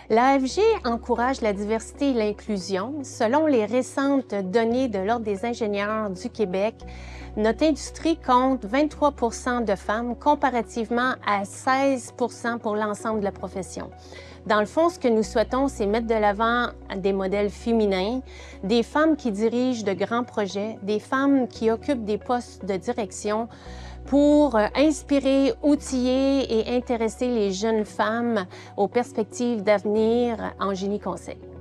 L'AFG encourage la diversité et l'inclusion. Selon les récentes données de l'Ordre des ingénieurs du Québec, notre industrie compte 23 % de femmes comparativement à 16 % pour l'ensemble de la profession. Dans le fond, ce que nous souhaitons, c'est mettre de l'avant des modèles féminins, des femmes qui dirigent de grands projets, des femmes qui occupent des postes de direction pour inspirer, outiller et intéresser les jeunes femmes aux perspectives d'avenir en génie conseil.